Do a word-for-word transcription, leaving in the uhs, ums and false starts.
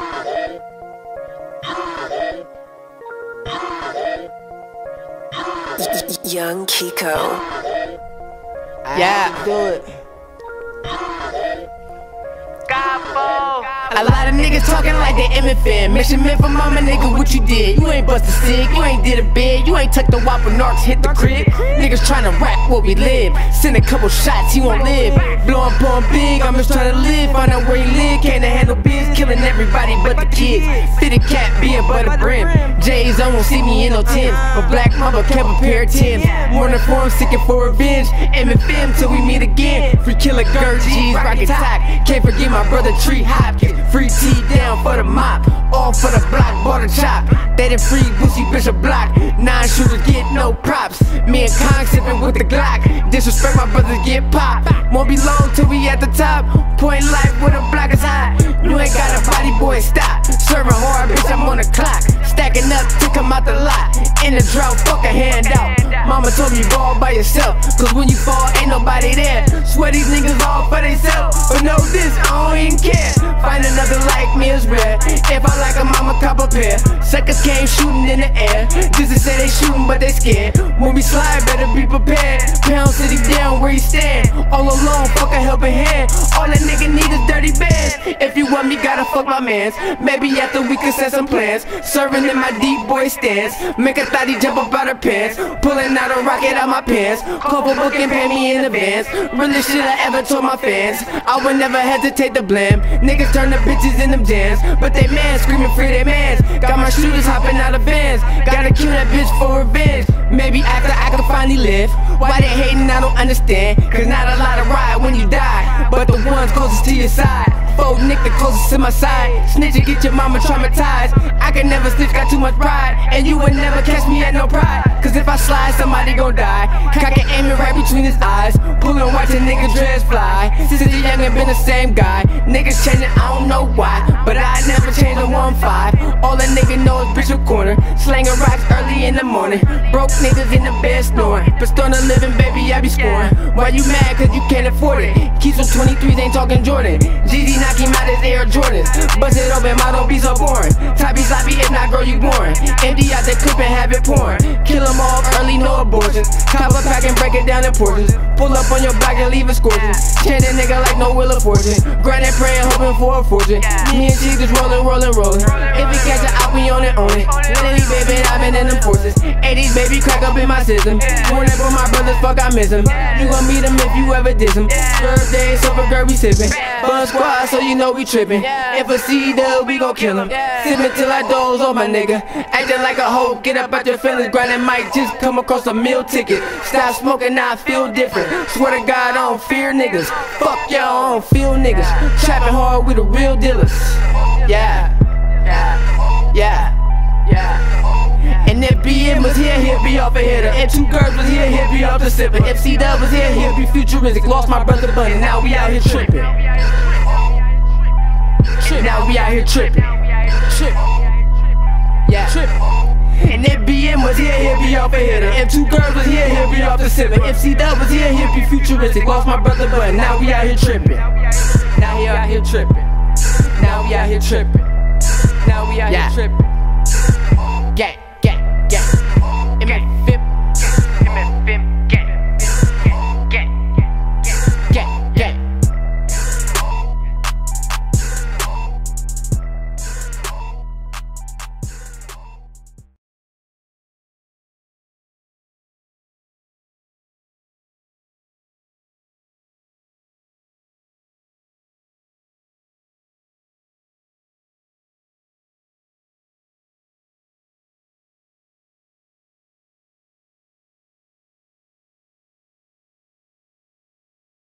Young Kiko. Yeah, do it. A lot of niggas talking like they M F N. Mission meant for mama, nigga, what you did? You ain't bust a stick, you ain't did a bid, you ain't tucked the wop when narcs hit the crib. Niggas tryna rap where we live. Send a couple shots, he won't live. Blow up on big, I'm just tryna live. Find out where he live, can't handle biz. Killing everybody but the kids. Fitted cap, being but a brim. J's on won't see me in no Timbs, but Black Mamba kept a pair of Timbs. Mourning for him, seeking for revenge. M F M till we meet again. Free killer Gert G's, rocket top. Can't forget my brother Tree Hopkins. Free T down for the mop, all for the block, bought a chop. They done free Boosie Bishop block. Nine shooters get no props. Me and Kong sippin' with the Glock. Disrespect my brothers get popped. Won't be long till we at the top. Point life where the block is hot. You ain't got a body, boy, stop. Serving hard, bitch, I'm on the clock. Stacking up to come out the lot. In the drought, fuck a handout. Mama told me ball by yourself, cause when you fall, ain't nobody there. Swear these niggas all for theyself, but know this, I don't even care. Find another like me is rare. If I like 'em, I'ma cop a pair. Suckers came shooting in the air, just to say they shooting, but they scared. When we slide, better be prepared. Pound City down where you stand. All alone, fuck a helping hand. All a nigga need is dirty bands. If you want me, gotta fuck my mans. Maybe after we can set some plans. Serving in my deep boy stance. Make a thotty jump up out her pants. Pulling out a rocket out my pants. Couple book and pay me in advance. Really shit I ever told my fans. I would never hesitate to blame. Niggas turn the bitches in them jams, but they man screaming free they mans. Got my shooters hopping out of vans. Gotta kill that bitch for revenge. Maybe after I can finally live. Why they hating I don't understand. Cause not a lot of ride when you die, but the ones closest to your side. Fold Nick the closest to my side. Snitch and get your mama traumatized. I can never snitch, got too much pride. And you would never catch me at no pride. Cause if I slide, somebody gon' die. Cock and aim it right between his eyes. Pullin' watch a nigga dreads fly. Since the young and been the same guy. Niggas changing, I don't know why, but I never changed a one five. All a nigga know is Bishop Corner. Slanging rocks early in the morning. Broke niggas in the bed snoring. Pistona living, baby, I be scoring. Why you mad? Cause you can't afford it. Keys with twenty-threes ain't talking Jordan. G D knock him out his Air Jordans. Bust it open, ma, don't be so boring. Toppy sloppy, if not, girl, you boring. Empty out the clip and have it pouring. Kill them all early, no abortions. Cop a pack and break it down in portions. Pull up on your block and leave it scorching. Chain a nigga like no Wheel of Fortune. Grind and pray and hoping for a fortune. Me and G just rollin', rollin', rollin'. If we catch it out, we on it, on it. Lily, baby, I've been in them forces. eighties, baby, crack up in my system. Morning for my brothers, fuck, I miss them. You gon' meet them if you ever diss them. Birthday, sober girl, we sippin'. Bun squad, so you know we trippin'. If a C-dub, we gon' kill him. Sippin' till I doze on my nigga. Actin' like a hoe, get up out your feelings. Grindin' mic, just come across a meal ticket. Stop smoking, now I feel different. Swear to God, I don't fear niggas. Fuck y'all, I don't feel niggas. Trapping hard with the real dealers. Yeah, yeah, yeah, yeah. And if B M was here, he'll be off a hitter. If two girls was here, he'll be off the sipper. If C-Dub was here, he'll be futuristic. Lost my brother Bunny, now we out here tripping. Now we out here tripping. Trip. Yeah. Trip. And if B M was here, he'll be off a hitter. If two girls was here, he'll be off the sipper. If C-Dub was here, he'll be futuristic. Lost my brother Bunny, now we out here tripping. Now we out here tripping. Now we out here tripping. Now we out here tripping. Yeah.